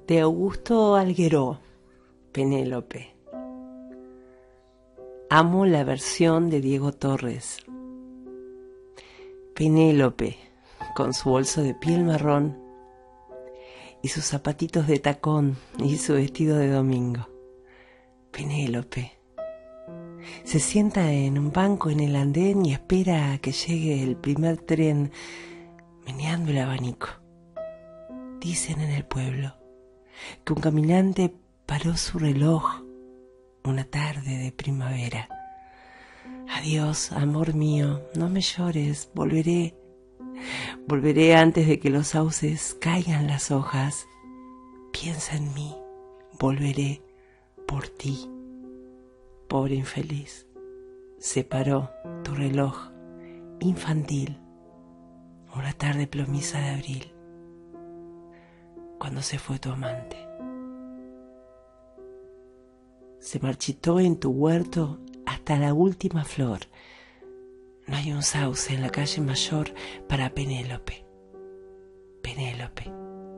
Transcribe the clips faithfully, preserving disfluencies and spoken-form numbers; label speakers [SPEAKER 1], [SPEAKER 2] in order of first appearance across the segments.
[SPEAKER 1] De Augusto Algueró, Penélope. Amo la versión de Diego Torres. Penélope, con su bolso de piel marrón y sus zapatitos de tacón y su vestido de domingo. Penélope se sienta en un banco en el andén y espera a que llegue el primer tren, meneando el abanico. Dicen en el pueblo que un caminante paró su reloj una tarde de primavera. Adiós, amor mío, no me llores, volveré. Volveré antes de que los sauces caigan las hojas. Piensa en mí, volveré por ti. Pobre infeliz, se paró tu reloj infantil una tarde plomiza de abril, cuando se fue tu amante. Se marchitó en tu huerto hasta la última flor. No hay un sauce en la calle mayor para Penélope. Penélope.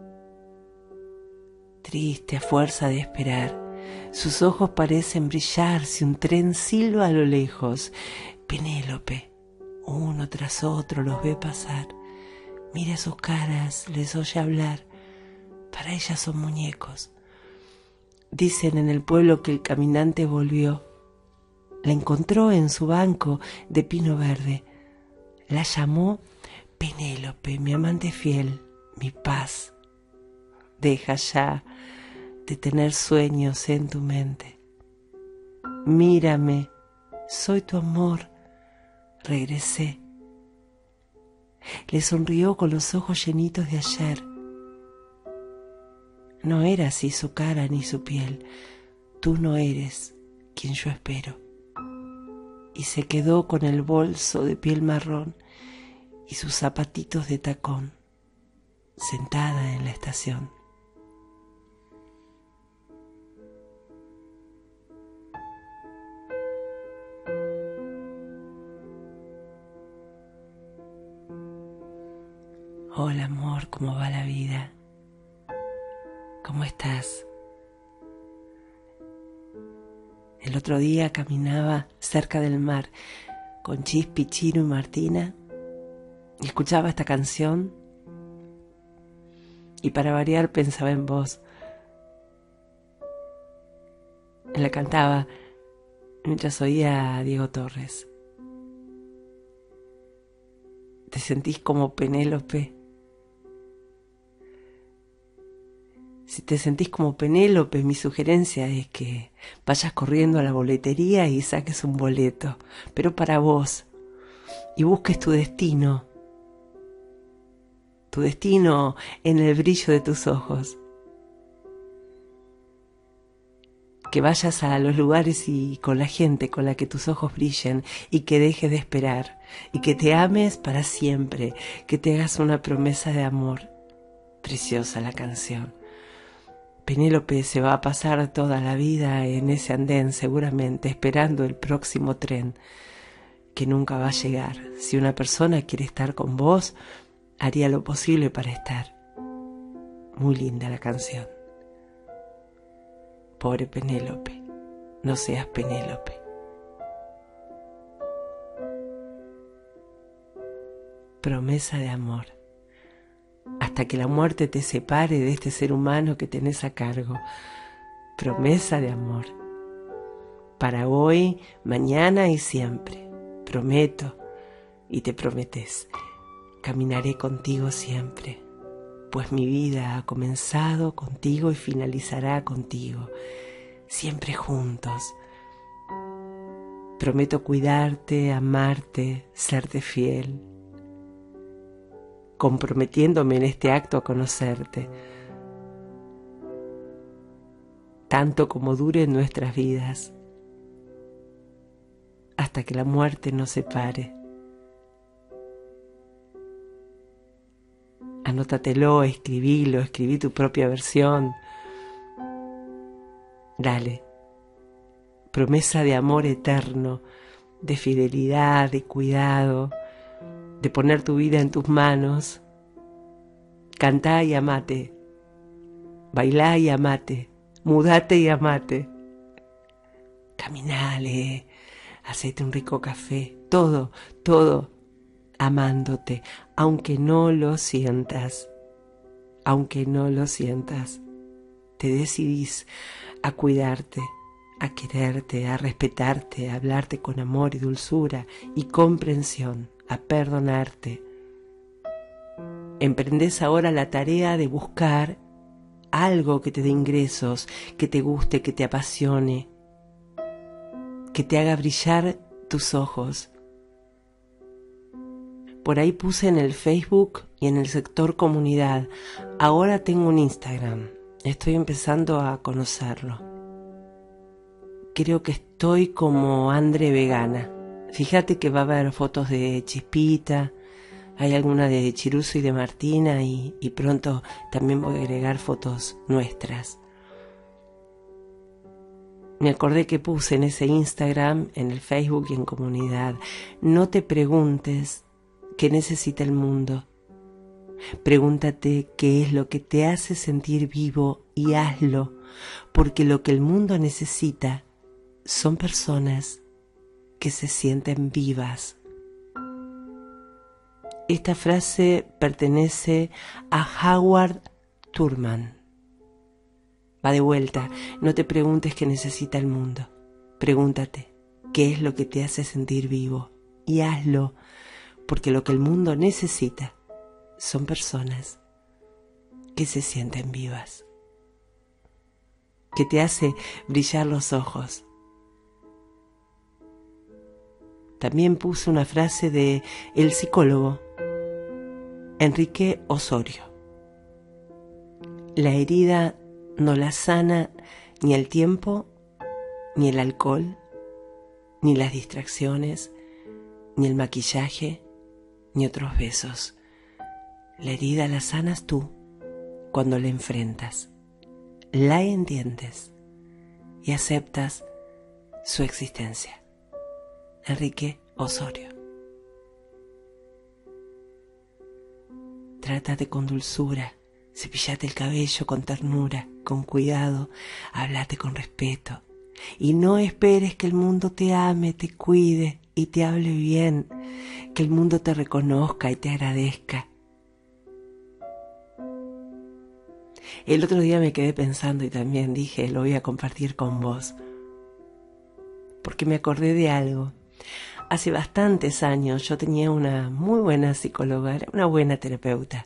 [SPEAKER 1] Triste a fuerza de esperar, sus ojos parecen brillar si un tren silba a lo lejos. Penélope, uno tras otro los ve pasar. Mira sus caras, les oye hablar. Para ellas son muñecos. Dicen en el pueblo que el caminante volvió. La encontró en su banco de pino verde. La llamó Penélope, mi amante fiel, mi paz. Deja ya de tener sueños en tu mente. Mírame, soy tu amor, regresé. Le sonrió con los ojos llenitos de ayer. No era así su cara ni su piel. Tú no eres quien yo espero. Y se quedó con el bolso de piel marrón y sus zapatitos de tacón, sentada en la estación. Hola amor, ¿cómo va la vida? ¿Cómo estás? El otro día caminaba cerca del mar con Chispi, Chino y Martina y escuchaba esta canción y para variar pensaba en vos. La cantaba mientras oía a Diego Torres. ¿Te sentís como Penélope? Si te sentís como Penélope, mi sugerencia es que vayas corriendo a la boletería y saques un boleto, pero para vos, y busques tu destino, tu destino en el brillo de tus ojos. Que vayas a los lugares y con la gente con la que tus ojos brillen y que dejes de esperar y que te ames para siempre, que te hagas una promesa de amor. Preciosa la canción. Penélope se va a pasar toda la vida en ese andén seguramente esperando el próximo tren que nunca va a llegar. Si una persona quiere estar con vos, haría lo posible para estar. Muy linda la canción. Pobre Penélope, no seas Penélope. Promesa de amor. Hasta que la muerte te separe de este ser humano que tenés a cargo. Promesa de amor. Para hoy, mañana y siempre. Prometo, y te prometes, caminaré contigo siempre. Pues mi vida ha comenzado contigo y finalizará contigo, siempre juntos. Prometo cuidarte, amarte, serte fiel, comprometiéndome en este acto a conocerte, tanto como duren nuestras vidas, hasta que la muerte nos separe. Anótatelo, escribilo, escribí tu propia versión. Dale. Promesa de amor eterno, de fidelidad, de cuidado, de poner tu vida en tus manos. Cantá y amate. Bailá y amate, mudate y amate. Caminale, hacete un rico café, todo, todo amándote, aunque no lo sientas, aunque no lo sientas. Te decidís a cuidarte, a quererte, a respetarte, a hablarte con amor y dulzura y comprensión, a perdonarte. Emprendés ahora la tarea de buscar algo que te dé ingresos, que te guste, que te apasione, que te haga brillar tus ojos. Por ahí puse en el Facebook y en el sector comunidad. Ahora tengo un Instagram. Estoy empezando a conocerlo. Creo que estoy como Andre Vegana. Fíjate que va a haber fotos de Chispita, hay alguna de Chiruso y de Martina y, y pronto también voy a agregar fotos nuestras. Me acordé que puse en ese Instagram, en el Facebook y en comunidad: no te preguntes qué necesita el mundo. Pregúntate qué es lo que te hace sentir vivo y hazlo, porque lo que el mundo necesita son personas que se sienten vivas. Esta frase pertenece a Howard Thurman. Va de vuelta, no te preguntes qué necesita el mundo. Pregúntate qué es lo que te hace sentir vivo y hazlo, porque lo que el mundo necesita son personas que se sienten vivas. Que te hace brillar los ojos. También puse una frase de el psicólogo Enrique Osorio. La herida no la sana ni el tiempo, ni el alcohol, ni las distracciones, ni el maquillaje, ni otros besos. La herida la sanas tú cuando la enfrentas, la entiendes y aceptas su existencia. Enrique Osorio. Trátate con dulzura, cepillate el cabello con ternura, con cuidado, háblate con respeto y no esperes que el mundo te ame, te cuide y te hable bien, que el mundo te reconozca y te agradezca. El otro día me quedé pensando y también dije, lo voy a compartir con vos, porque me acordé de algo. Hace bastantes años yo tenía una muy buena psicóloga, era una buena terapeuta.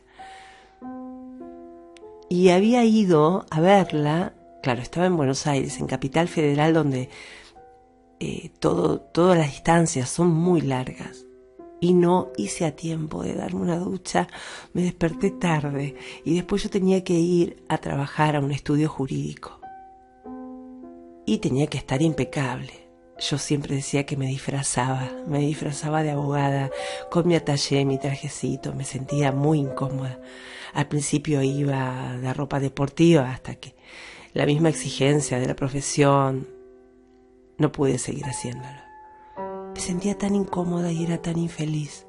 [SPEAKER 1] Y había ido a verla, claro, estaba en Buenos Aires, en Capital Federal, donde eh, todo, todas las distancias son muy largas. Y no hice a tiempo de darme una ducha, me desperté tarde y después yo tenía que ir a trabajar a un estudio jurídico. Y tenía que estar impecable. Yo siempre decía que me disfrazaba, me disfrazaba de abogada, con mi attaché, mi trajecito, me sentía muy incómoda. Al principio iba de ropa deportiva hasta que la misma exigencia de la profesión, no pude seguir haciéndolo. Me sentía tan incómoda y era tan infeliz.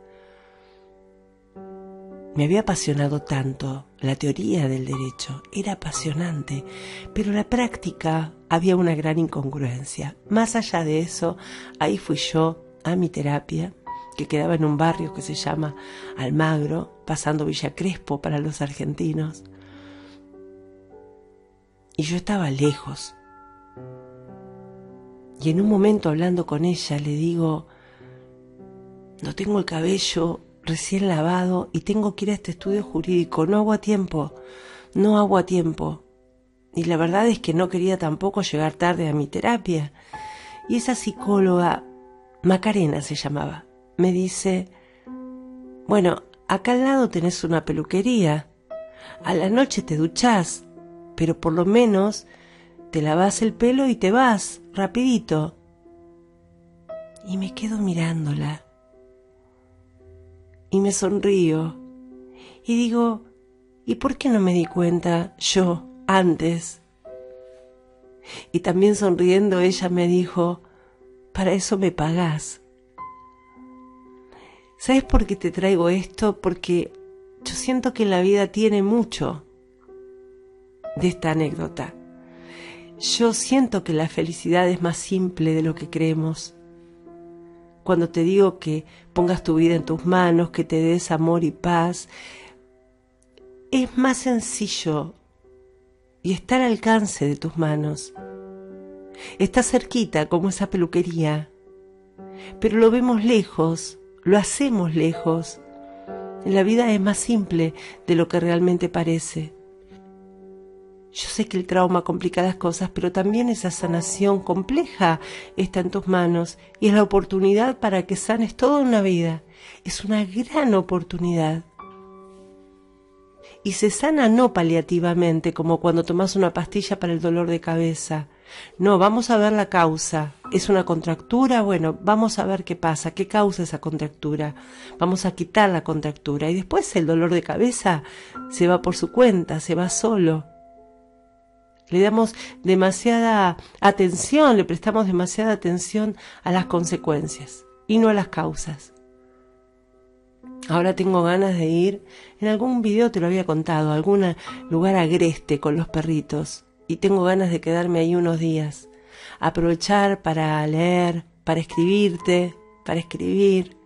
[SPEAKER 1] Me había apasionado tanto la teoría del derecho, era apasionante, pero la práctica había una gran incongruencia. Más allá de eso, ahí fui yo a mi terapia, que quedaba en un barrio que se llama Almagro, pasando Villa Crespo para los argentinos. Y yo estaba lejos. Y en un momento, hablando con ella, le digo, no tengo el cabello recién lavado y tengo que ir a este estudio jurídico, no hago a tiempo, no hago a tiempo. Y la verdad es que no quería tampoco llegar tarde a mi terapia. Y esa psicóloga, Macarena se llamaba, me dice, bueno, acá al lado tenés una peluquería, a la noche te duchás, pero por lo menos te lavas el pelo y te vas, rapidito. Y me quedo mirándola. Y me sonrío. Y digo, ¿y por qué no me di cuenta yo antes? Y también sonriendo ella me dijo, para eso me pagás. ¿Sabes por qué te traigo esto? Porque yo siento que la vida tiene mucho. de esta anécdota. Yo siento que la felicidad es más simple de lo que creemos. Cuando te digo que pongas tu vida en tus manos, que te des amor y paz, es más sencillo y está al alcance de tus manos. Está cerquita como esa peluquería, pero lo vemos lejos, lo hacemos lejos. La vida es más simple de lo que realmente parece. Yo sé que el trauma complica las cosas, pero también esa sanación compleja está en tus manos y es la oportunidad para que sanes toda una vida. Es una gran oportunidad. Y se sana no paliativamente, como cuando tomas una pastilla para el dolor de cabeza. No, vamos a ver la causa. ¿Es una contractura? Bueno, vamos a ver qué pasa, qué causa esa contractura. Vamos a quitar la contractura y después el dolor de cabeza se va por su cuenta, se va solo. Le damos demasiada atención, le prestamos demasiada atención a las consecuencias y no a las causas. Ahora tengo ganas de ir, en algún video te lo había contado, a algún lugar agreste con los perritos. Y tengo ganas de quedarme ahí unos días. Aprovechar para leer, para escribirte, para escribir.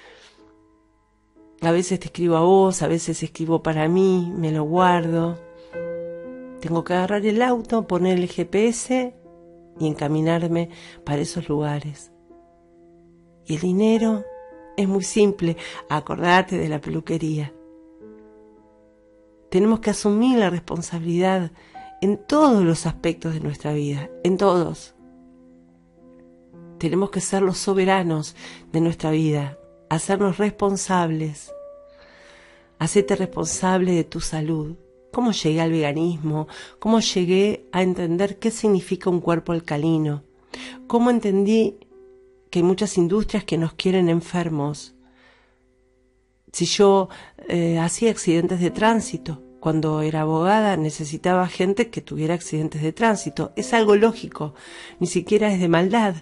[SPEAKER 1] A veces te escribo a vos, a veces escribo para mí, me lo guardo. Tengo que agarrar el auto, poner el G P S y encaminarme para esos lugares. Y el dinero es muy simple, acordate de la peluquería. Tenemos que asumir la responsabilidad en todos los aspectos de nuestra vida, en todos. Tenemos que ser los soberanos de nuestra vida, hacernos responsables. Hacete responsable de tu salud. ¿Cómo llegué al veganismo? ¿Cómo llegué a entender qué significa un cuerpo alcalino? ¿Cómo entendí que hay muchas industrias que nos quieren enfermos? Si yo eh, hacía accidentes de tránsito, cuando era abogada necesitaba gente que tuviera accidentes de tránsito. Es algo lógico, ni siquiera es de maldad.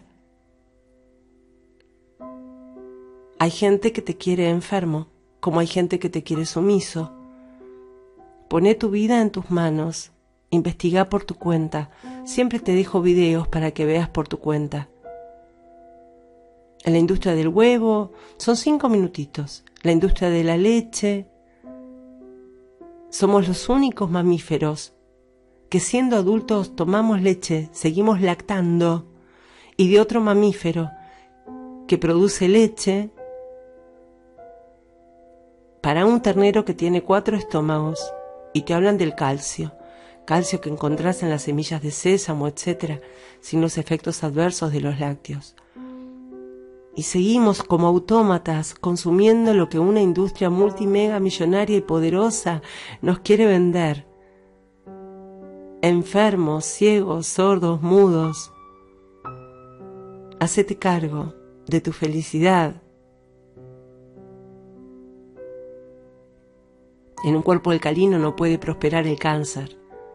[SPEAKER 1] Hay gente que te quiere enfermo, como hay gente que te quiere sumiso. Poné tu vida en tus manos, investiga por tu cuenta. Siempre te dejo videos para que veas por tu cuenta. En la industria del huevo son cinco minutitos. La industria de la leche. Somos los únicos mamíferos que siendo adultos tomamos leche, seguimos lactando, y de otro mamífero que produce leche para un ternero que tiene cuatro estómagos, y te hablan del calcio, calcio que encontrás en las semillas de sésamo, etcétera, sin los efectos adversos de los lácteos. Y seguimos como autómatas consumiendo lo que una industria multimega millonaria y poderosa nos quiere vender. Enfermos, ciegos, sordos, mudos. Hacete cargo de tu felicidad. En un cuerpo alcalino no puede prosperar el cáncer.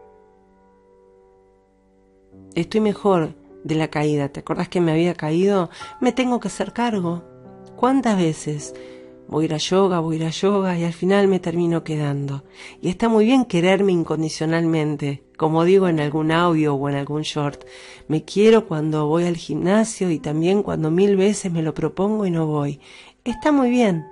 [SPEAKER 1] Estoy mejor de la caída. ¿Te acordás que me había caído? Me tengo que hacer cargo. ¿Cuántas veces voy a ir a yoga, voy a ir a yoga y al final me termino quedando? Y está muy bien quererme incondicionalmente, como digo en algún audio o en algún short. Me quiero cuando voy al gimnasio y también cuando mil veces me lo propongo y no voy. Está muy bien.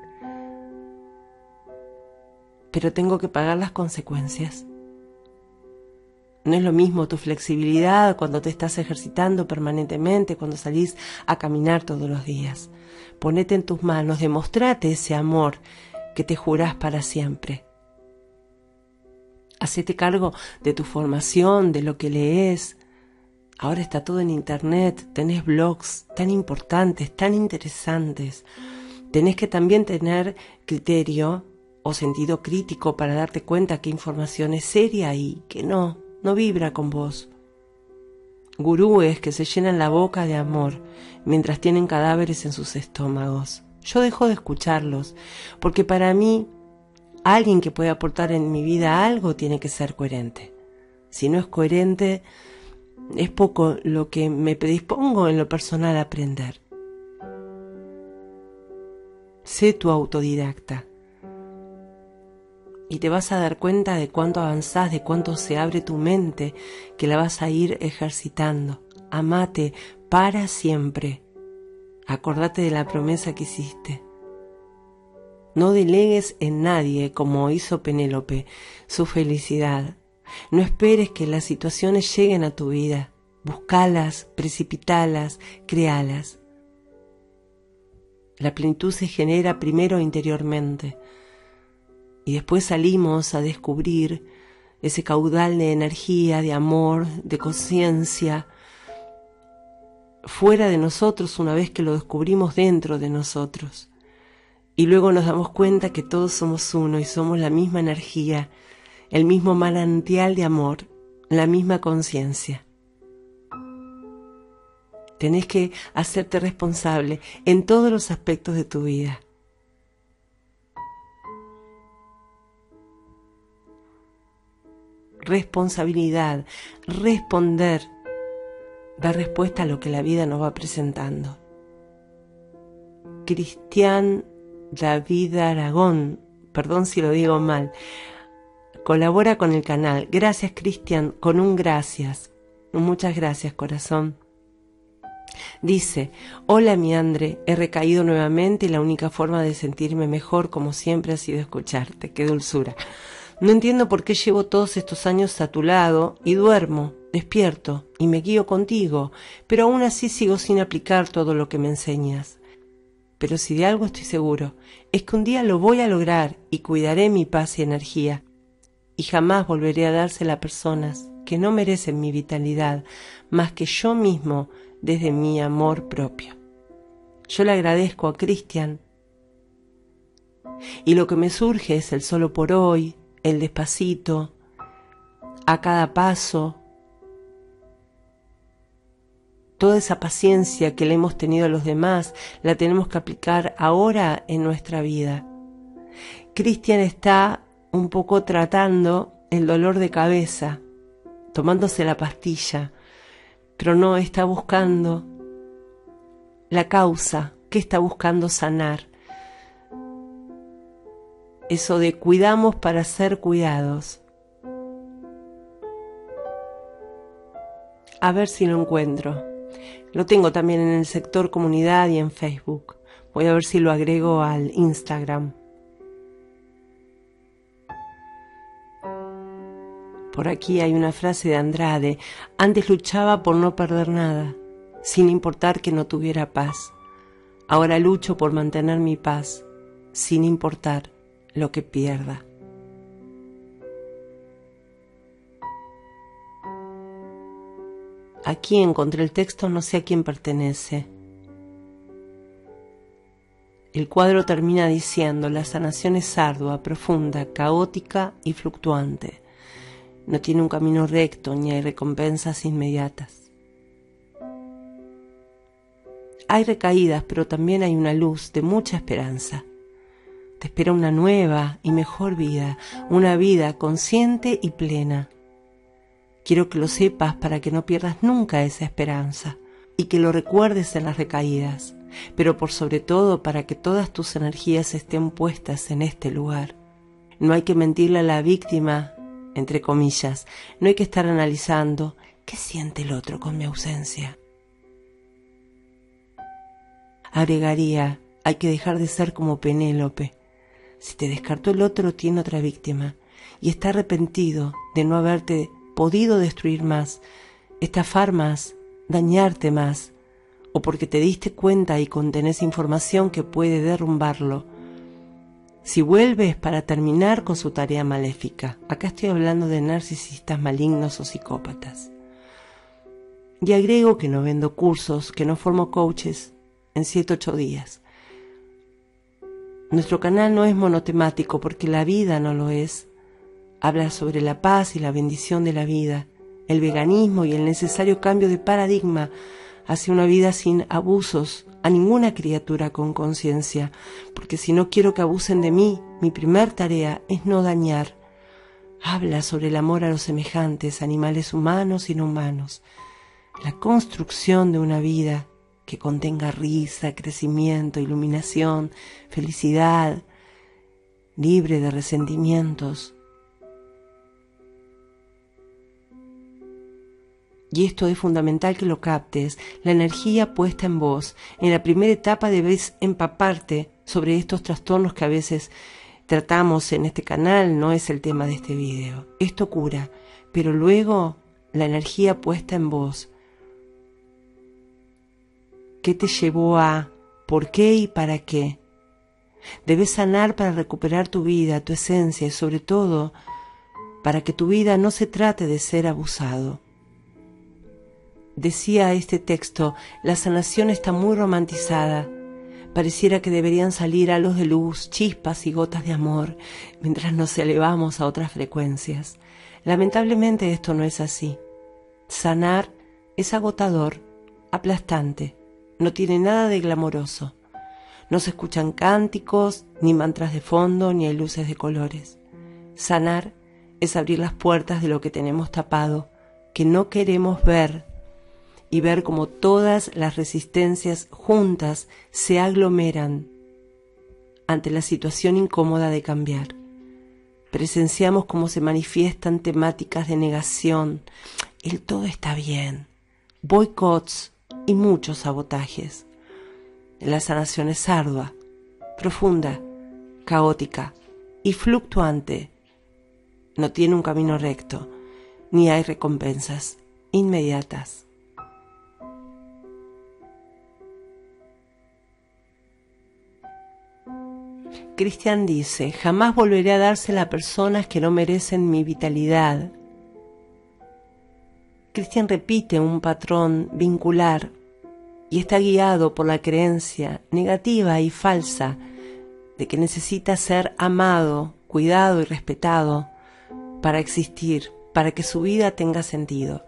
[SPEAKER 1] Pero tengo que pagar las consecuencias. No es lo mismo tu flexibilidad cuando te estás ejercitando permanentemente, cuando salís a caminar todos los días. Ponete en tus manos, demostrate ese amor que te jurás para siempre. Hacete cargo de tu formación, de lo que lees. Ahora está todo en internet, tenés blogs tan importantes, tan interesantes. Tenés que también tener criterio o sentido crítico para darte cuenta qué información es seria y que no. No vibra con vos. Gurúes que se llenan la boca de amor mientras tienen cadáveres en sus estómagos. Yo dejo de escucharlos, porque para mí, alguien que puede aportar en mi vida algo tiene que ser coherente. Si no es coherente, es poco lo que me predispongo en lo personal a aprender. Sé tu autodidacta. y te vas a dar cuenta de cuánto avanzás, de cuánto se abre tu mente, que la vas a ir ejercitando. Amate para siempre. Acordate de la promesa que hiciste. No delegues en nadie, como hizo Penélope, su felicidad. No esperes que las situaciones lleguen a tu vida. Búscalas, precipitalas, créalas. La plenitud se genera primero interiormente y después salimos a descubrir ese caudal de energía, de amor, de conciencia fuera de nosotros una vez que lo descubrimos dentro de nosotros. Y luego nos damos cuenta que todos somos uno y somos la misma energía, el mismo manantial de amor, la misma conciencia. Tenés que hacerte responsable en todos los aspectos de tu vida. Responsabilidad, responder, dar respuesta a lo que la vida nos va presentando. Cristian David Aragón, perdón si lo digo mal, colabora con el canal. Gracias, Cristian, con un gracias. Muchas gracias, corazón. Dice: hola mi Andre, he recaído nuevamente y la única forma de sentirme mejor como siempre ha sido escucharte. Qué dulzura. No entiendo por qué llevo todos estos años a tu lado y duermo, despierto y me guío contigo, pero aún así sigo sin aplicar todo lo que me enseñas. Pero si de algo estoy seguro, es que un día lo voy a lograr y cuidaré mi paz y energía, y jamás volveré a dársela a personas que no merecen mi vitalidad más que yo mismo desde mi amor propio. Yo le agradezco a Cristian y lo que me surge es el solo por hoy, el despacito, a cada paso, toda esa paciencia que le hemos tenido a los demás, la tenemos que aplicar ahora en nuestra vida. Cristian está un poco tratando el dolor de cabeza, tomándose la pastilla, pero no está buscando la causa, que está buscando sanar. Eso de cuidamos para ser cuidados. A ver si lo encuentro. Lo tengo también en el sector comunidad y en Facebook. Voy a ver si lo agrego al Instagram. Por aquí hay una frase de Andrade: antes luchaba por no perder nada, sin importar que no tuviera paz. Ahora lucho por mantener mi paz, sin importar lo que pierda. Aquí encontré el texto, no sé a quién pertenece. El cuadro termina diciendo: la sanación es ardua, profunda, caótica y fluctuante. No tiene un camino recto ni hay recompensas inmediatas. Hay recaídas, pero también hay una luz de mucha esperanza. Te espera una nueva y mejor vida, una vida consciente y plena. Quiero que lo sepas para que no pierdas nunca esa esperanza y que lo recuerdes en las recaídas, pero por sobre todo para que todas tus energías estén puestas en este lugar. No hay que mentirle a la víctima, entre comillas, no hay que estar analizando qué siente el otro con mi ausencia. Agregaría, hay que dejar de ser como Penélope. Si te descartó el otro, tiene otra víctima y está arrepentido de no haberte podido destruir más, estafar más, dañarte más, o porque te diste cuenta y contenés información que puede derrumbarlo. Si vuelves para terminar con su tarea maléfica, acá estoy hablando de narcisistas malignos o psicópatas. Y agrego que no vendo cursos, que no formo coaches en siete u ocho días. Nuestro canal no es monotemático porque la vida no lo es. Habla sobre la paz y la bendición de la vida, el veganismo y el necesario cambio de paradigma hacia una vida sin abusos a ninguna criatura con conciencia, porque si no quiero que abusen de mí, mi primer tarea es no dañar. Habla sobre el amor a los semejantes, animales humanos y no humanos, la construcción de una vida que contenga risa, crecimiento, iluminación, felicidad, libre de resentimientos. Y esto es fundamental que lo captes, la energía puesta en vos. En la primera etapa debes empaparte sobre estos trastornos que a veces tratamos en este canal, no es el tema de este video. Esto cura, pero luego la energía puesta en vos. ¿Qué te llevó a? ¿Por qué y para qué? Debes sanar para recuperar tu vida, tu esencia y sobre todo para que tu vida no se trate de ser abusado. Decía este texto, la sanación está muy romantizada. Pareciera que deberían salir halos de luz, chispas y gotas de amor, mientras nos elevamos a otras frecuencias. Lamentablemente esto no es así. Sanar es agotador, aplastante, no tiene nada de glamoroso. No se escuchan cánticos, ni mantras de fondo, ni hay luces de colores. Sanar es abrir las puertas de lo que tenemos tapado, que no queremos ver, y ver cómo todas las resistencias juntas se aglomeran ante la situación incómoda de cambiar. Presenciamos cómo se manifiestan temáticas de negación, el todo está bien, boicots y muchos sabotajes. La sanación es ardua, profunda, caótica y fluctuante. No tiene un camino recto, ni hay recompensas inmediatas. Cristian dice, jamás volveré a dársela a personas que no merecen mi vitalidad. Cristian repite un patrón vincular y está guiado por la creencia negativa y falsa de que necesita ser amado, cuidado y respetado para existir, para que su vida tenga sentido.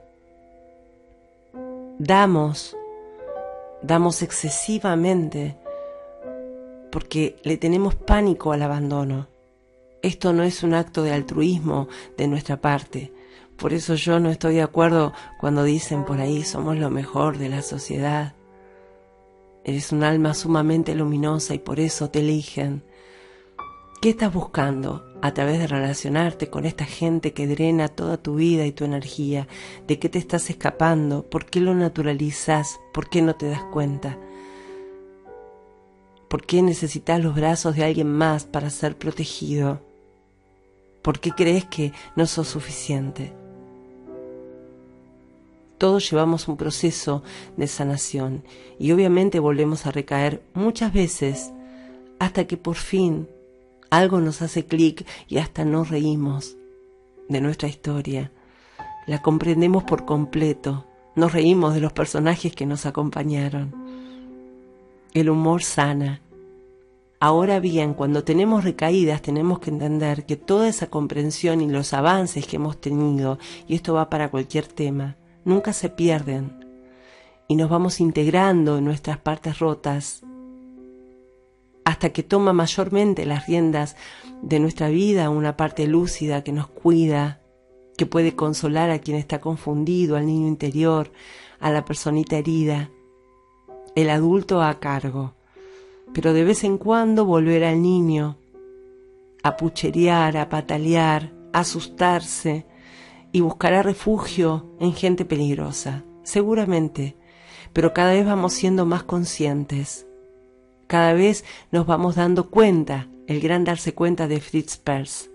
[SPEAKER 1] Damos, damos excesivamente porque le tenemos pánico al abandono. Esto no es un acto de altruismo de nuestra parte. Por eso yo no estoy de acuerdo cuando dicen por ahí somos lo mejor de la sociedad. Eres un alma sumamente luminosa y por eso te eligen. ¿Qué estás buscando a través de relacionarte con esta gente que drena toda tu vida y tu energía? ¿De qué te estás escapando? ¿Por qué lo naturalizas? ¿Por qué no te das cuenta? ¿Por qué necesitas los brazos de alguien más para ser protegido? ¿Por qué crees que no sos suficiente? Todos llevamos un proceso de sanación y obviamente volvemos a recaer muchas veces hasta que por fin algo nos hace clic y hasta nos reímos de nuestra historia. La comprendemos por completo, nos reímos de los personajes que nos acompañaron. El humor sana. Ahora bien, cuando tenemos recaídas tenemos que entender que toda esa comprensión y los avances que hemos tenido, y esto va para cualquier tema, nunca se pierden y nos vamos integrando en nuestras partes rotas hasta que toma mayormente las riendas de nuestra vida una parte lúcida que nos cuida, que puede consolar a quien está confundido, al niño interior, a la personita herida, el adulto a cargo. Pero de vez en cuando volver al niño, a pucherear, a patalear, a asustarse y buscará refugio en gente peligrosa, seguramente, pero cada vez vamos siendo más conscientes, cada vez nos vamos dando cuenta, el gran darse cuenta de Fritz Perls.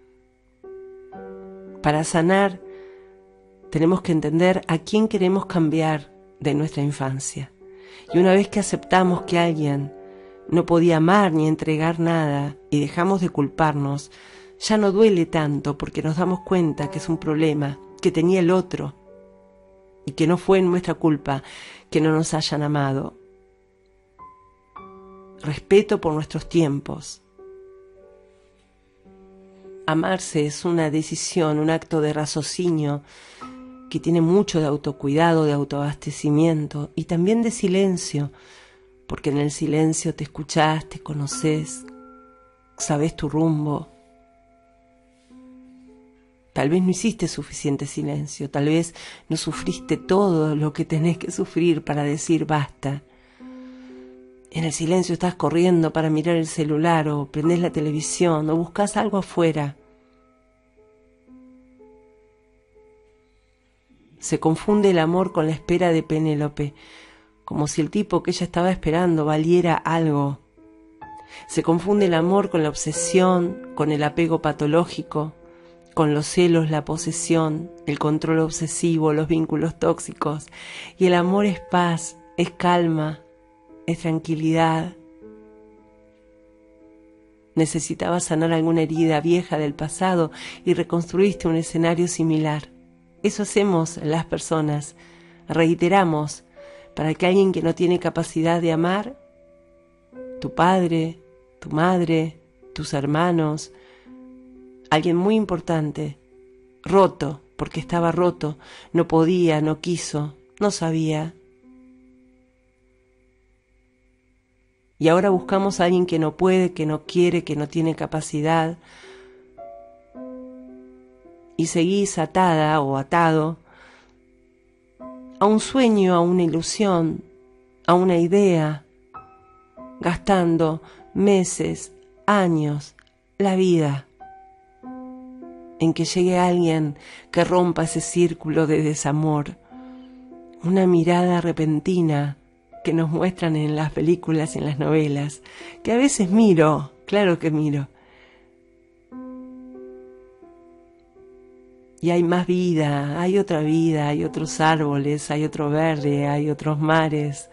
[SPEAKER 1] Para sanar tenemos que entender a quién queremos cambiar de nuestra infancia, y una vez que aceptamos que alguien no podía amar ni entregar nada y dejamos de culparnos, ya no duele tanto porque nos damos cuenta que es un problema que tenía el otro y que no fue nuestra culpa que no nos hayan amado. Respeto por nuestros tiempos. Amarse es una decisión, un acto de raciocinio que tiene mucho de autocuidado, de autoabastecimiento y también de silencio, porque en el silencio te escuchás, te conocés, sabés tu rumbo. Tal vez no hiciste suficiente silencio, tal vez no sufriste todo lo que tenés que sufrir para decir basta. En el silencio estás corriendo para mirar el celular o prendés la televisión o buscas algo afuera. Se confunde el amor con la espera de Penélope, como si el tipo que ella estaba esperando valiera algo. Se confunde el amor con la obsesión, con el apego patológico, con los celos, la posesión, el control obsesivo, los vínculos tóxicos. Y el amor es paz, es calma, es tranquilidad. Necesitabas sanar alguna herida vieja del pasado y reconstruiste un escenario similar. Eso hacemos las personas, reiteramos, para que alguien que no tiene capacidad de amar, tu padre, tu madre, tus hermanos, alguien muy importante, roto, porque estaba roto, no podía, no quiso, no sabía. Y ahora buscamos a alguien que no puede, que no quiere, que no tiene capacidad. Y seguís atada o atado a un sueño, a una ilusión, a una idea, gastando meses, años, la vida, en que llegue alguien que rompa ese círculo de desamor, una mirada repentina que nos muestran en las películas y en las novelas, que a veces miro, claro que miro. Y hay más vida, hay otra vida, hay otros árboles, hay otro verde, hay otros mares.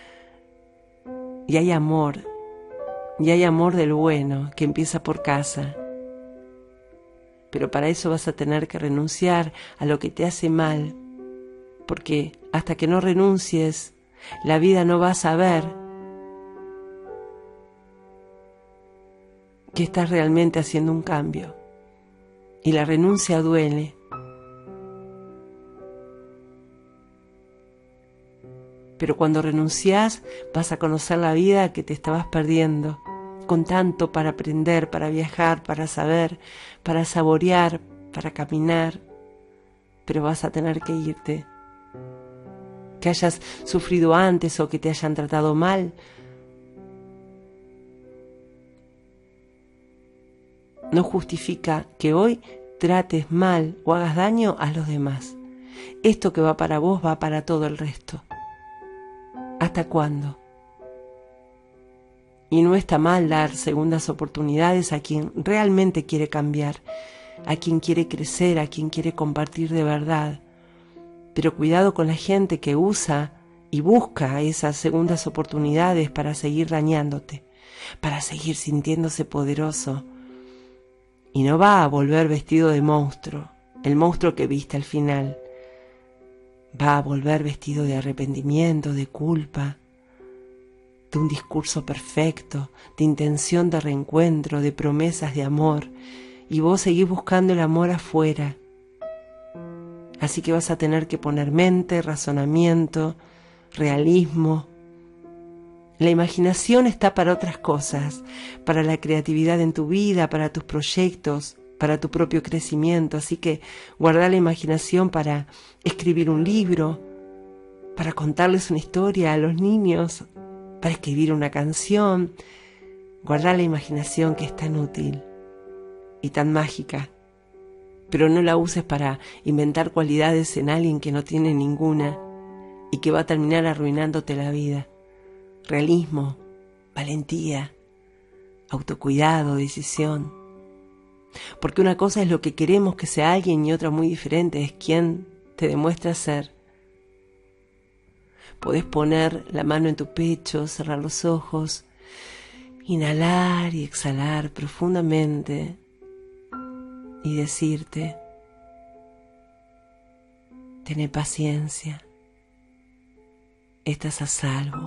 [SPEAKER 1] Y hay amor, y hay amor del bueno, que empieza por casa. Pero para eso vas a tener que renunciar a lo que te hace mal, porque hasta que no renuncies, la vida no va a saber que estás realmente haciendo un cambio. Y la renuncia duele. Pero cuando renunciás, vas a conocer la vida que te estabas perdiendo, con tanto para aprender, para viajar, para saber, para saborear, para caminar. Pero vas a tener que irte. Que hayas sufrido antes o que te hayan tratado mal, no justifica que hoy trates mal o hagas daño a los demás. Esto que va para vos va para todo el resto. ¿Hasta cuándo? Y no está mal dar segundas oportunidades a quien realmente quiere cambiar, a quien quiere crecer, a quien quiere compartir de verdad. Pero cuidado con la gente que usa y busca esas segundas oportunidades para seguir dañándote, para seguir sintiéndose poderoso. Y no va a volver vestido de monstruo, el monstruo que viste al final. Va a volver vestido de arrepentimiento, de culpa, de un discurso perfecto, de intención de reencuentro, de promesas de amor. Y vos seguís buscando el amor afuera. Así que vas a tener que poner mente, razonamiento, realismo. La imaginación está para otras cosas, para la creatividad en tu vida, para tus proyectos, para tu propio crecimiento. Así que guarda la imaginación para escribir un libro, para contarles una historia a los niños, para escribir una canción. Guarda la imaginación, que es tan útil y tan mágica. Pero no la uses para inventar cualidades en alguien que no tiene ninguna y que va a terminar arruinándote la vida. Realismo, valentía, autocuidado, decisión. Porque una cosa es lo que queremos que sea alguien y otra muy diferente es quién te demuestra ser. Podés poner la mano en tu pecho, cerrar los ojos, inhalar y exhalar profundamente y decirte: tené paciencia, estás a salvo.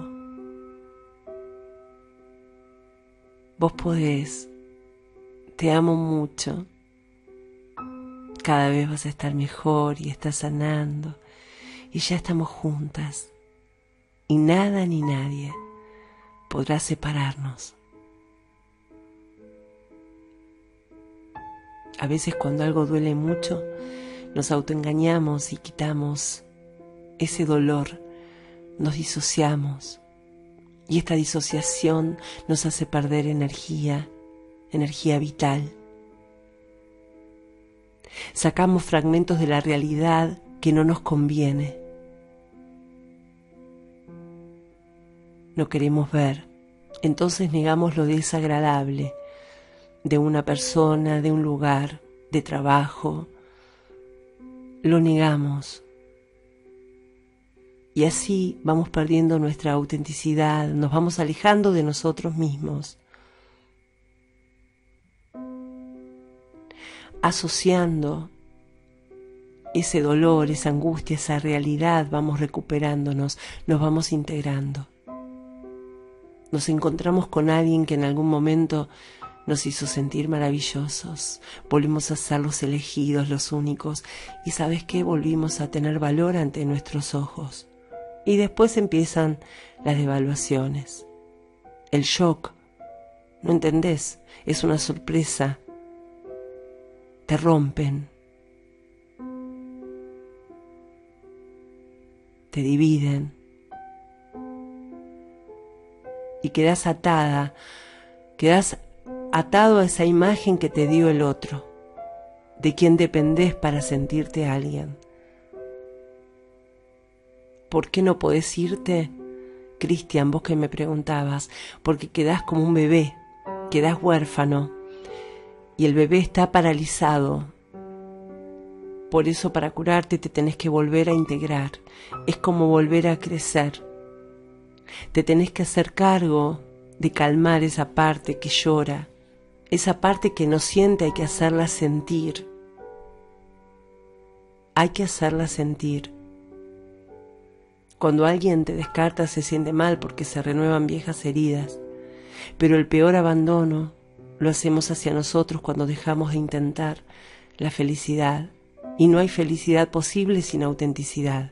[SPEAKER 1] Vos podés, te amo mucho, cada vez vas a estar mejor y estás sanando y ya estamos juntas y nada ni nadie podrá separarnos. A veces cuando algo duele mucho, nos autoengañamos y quitamos ese dolor, nos disociamos Y esta disociación nos hace perder energía, energía vital. Sacamos fragmentos de la realidad que no nos conviene. No queremos ver, entonces negamos lo desagradable de una persona, de un lugar, de trabajo. Lo negamos. Y así vamos perdiendo nuestra autenticidad, nos vamos alejando de nosotros mismos. Asociando ese dolor, esa angustia, esa realidad, vamos recuperándonos, nos vamos integrando. Nos encontramos con alguien que en algún momento nos hizo sentir maravillosos, volvimos a ser los elegidos, los únicos, y ¿sabes qué? Volvimos a tener valor ante nuestros ojos. Y después empiezan las devaluaciones, el shock, ¿no entendés? Es una sorpresa, te rompen, te dividen y quedás atada, quedás atado a esa imagen que te dio el otro, de quien dependés para sentirte alguien. ¿Por qué no podés irte, Cristian, vos que me preguntabas? Porque quedás como un bebé, quedás huérfano y el bebé está paralizado. Por eso para curarte te tenés que volver a integrar, es como volver a crecer. Te tenés que hacer cargo de calmar esa parte que llora, esa parte que no siente, hay que hacerla sentir. Hay que hacerla sentir. Cuando alguien te descarta se siente mal porque se renuevan viejas heridas, pero el peor abandono lo hacemos hacia nosotros cuando dejamos de intentar la felicidad, y no hay felicidad posible sin autenticidad.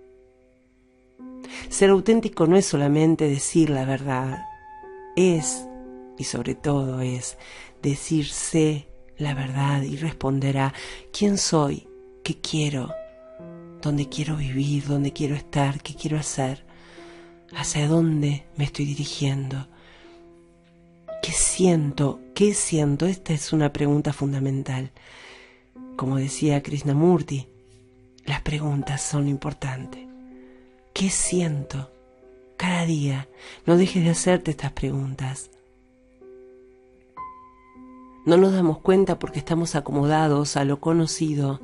[SPEAKER 1] Ser auténtico no es solamente decir la verdad, es, y sobre todo es, decirse la verdad y responder a quién soy, qué quiero, dónde quiero vivir, dónde quiero estar, qué quiero hacer, hacia dónde me estoy dirigiendo, qué siento, qué siento. Esta es una pregunta fundamental. Como decía Krishnamurti, las preguntas son importantes. ¿Qué siento? Cada día no dejes de hacerte estas preguntas. No nos damos cuenta porque estamos acomodados a lo conocido.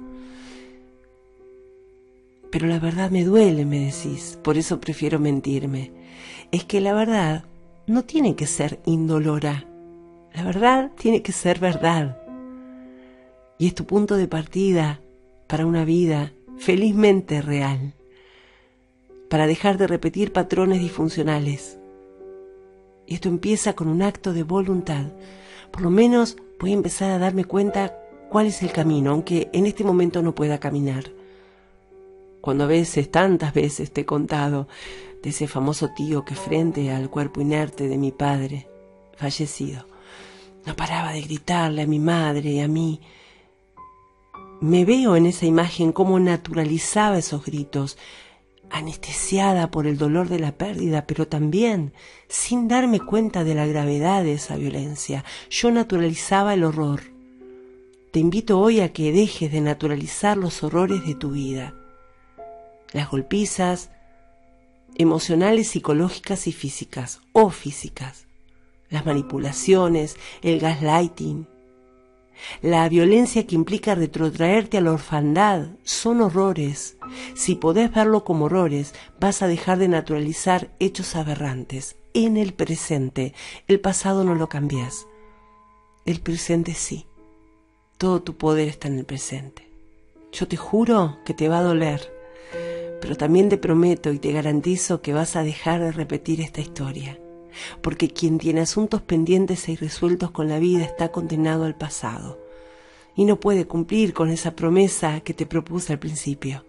[SPEAKER 1] Pero la verdad me duele, me decís, por eso prefiero mentirme. Es que la verdad no tiene que ser indolora. La verdad tiene que ser verdad. Y es tu punto de partida para una vida felizmente real. Para dejar de repetir patrones disfuncionales. Y esto empieza con un acto de voluntad. Por lo menos voy a empezar a darme cuenta cuál es el camino, aunque en este momento no pueda caminar. Cuando a veces, tantas veces te he contado de ese famoso tío que frente al cuerpo inerte de mi padre, fallecido, no paraba de gritarle a mi madre y a mí. Me veo en esa imagen cómo naturalizaba esos gritos, anestesiada por el dolor de la pérdida, pero también sin darme cuenta de la gravedad de esa violencia. Yo naturalizaba el horror. Te invito hoy a que dejes de naturalizar los horrores de tu vida. Las golpizas emocionales, psicológicas y físicas, o físicas. Las manipulaciones, el gaslighting. La violencia que implica retrotraerte a la orfandad son horrores. Si podés verlo como horrores, vas a dejar de naturalizar hechos aberrantes. En el presente, el pasado no lo cambias. El presente sí. Todo tu poder está en el presente. Yo te juro que te va a doler, pero también te prometo y te garantizo que vas a dejar de repetir esta historia. Porque quien tiene asuntos pendientes e irresueltos con la vida está condenado al pasado y no puede cumplir con esa promesa que te propuse al principio.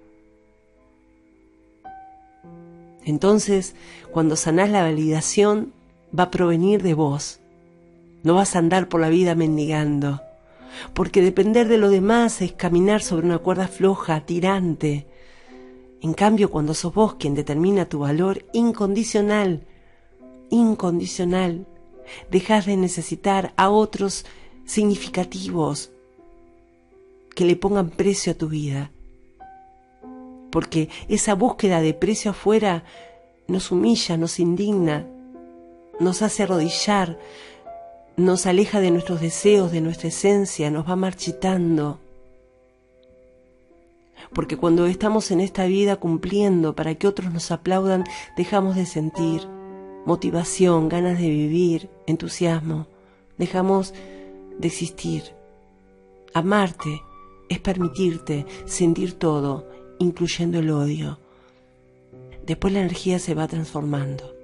[SPEAKER 1] Entonces, cuando sanás la validación, va a provenir de vos. No vas a andar por la vida mendigando, porque depender de lo demás es caminar sobre una cuerda floja, tirante. En cambio, cuando sos vos quien determina tu valor incondicional, incondicional. Dejas de necesitar a otros significativos que le pongan precio a tu vida. Porque esa búsqueda de precio afuera nos humilla, nos indigna, nos hace arrodillar, nos aleja de nuestros deseos, de nuestra esencia, nos va marchitando. Porque cuando estamos en esta vida cumpliendo para que otros nos aplaudan, dejamos de sentir motivación, ganas de vivir, entusiasmo, dejamos de existir. Amarte es permitirte sentir todo, incluyendo el odio. Después la energía se va transformando.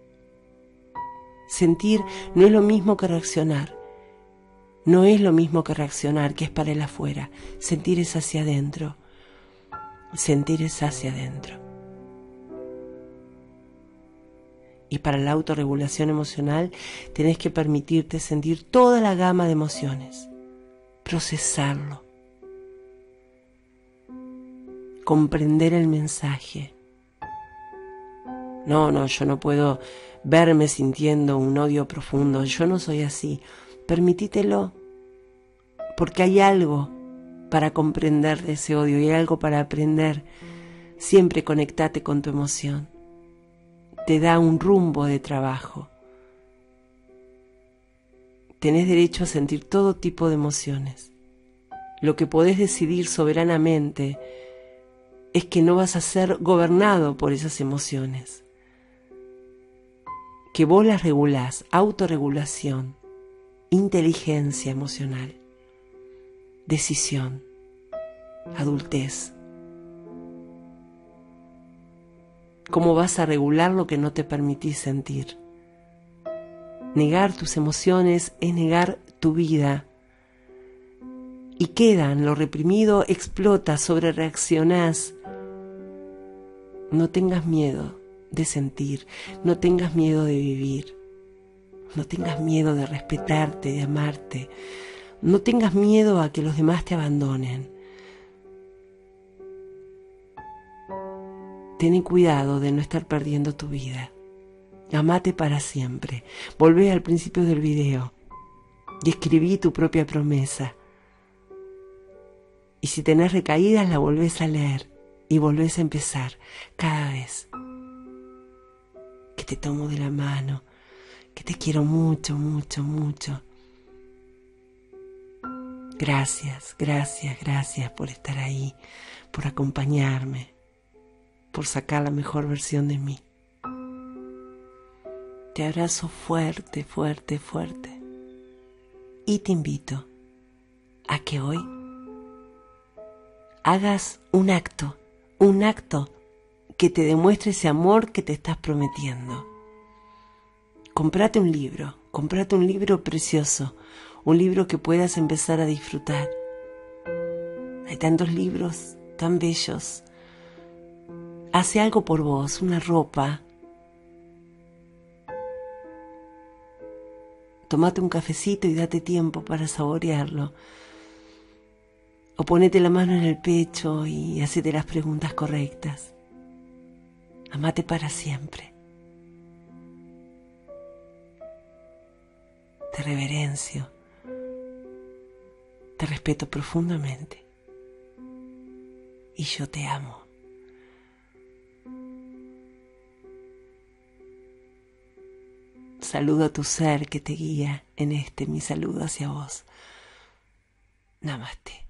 [SPEAKER 1] Sentir no es lo mismo que reaccionar. No es lo mismo que reaccionar, que es para el afuera. Sentir es hacia adentro. Sentir es hacia adentro. Y para la autorregulación emocional tenés que permitirte sentir toda la gama de emociones. Procesarlo. Comprender el mensaje. No, no, yo no puedo verme sintiendo un odio profundo. Yo no soy así. Permitítelo, porque hay algo para comprender de ese odio y hay algo para aprender. Siempre conectate con tu emoción. Te da un rumbo de trabajo. Tenés derecho a sentir todo tipo de emociones. Lo que podés decidir soberanamente es que no vas a ser gobernado por esas emociones. Que vos las regulás, autorregulación, inteligencia emocional, decisión, adultez. ¿Cómo vas a regular lo que no te permitís sentir? Negar tus emociones es negar tu vida. Y quedan, lo reprimido explota, sobrereaccionás. No tengas miedo de sentir, no tengas miedo de vivir, no tengas miedo de respetarte, de amarte, no tengas miedo a que los demás te abandonen. Ten cuidado de no estar perdiendo tu vida. Amate para siempre. Volvé al principio del video y escribí tu propia promesa. Y si tenés recaídas, la volvés a leer y volvés a empezar cada vez. Que te tomo de la mano, que te quiero mucho, mucho, mucho. Gracias, gracias, gracias por estar ahí, por acompañarme, por sacar la mejor versión de mí. Te abrazo fuerte, fuerte, fuerte. Y te invito a que hoy hagas un acto, un acto que te demuestre ese amor que te estás prometiendo. Comprate un libro, comprate un libro precioso, un libro que puedas empezar a disfrutar. Hay tantos libros tan bellos. Hace algo por vos, una ropa. Tomate un cafecito y date tiempo para saborearlo. O ponete la mano en el pecho y hacete las preguntas correctas. Amate para siempre. Te reverencio. Te respeto profundamente. Y yo te amo. Saludo a tu ser que te guía en este mi saludo hacia vos. Namaste.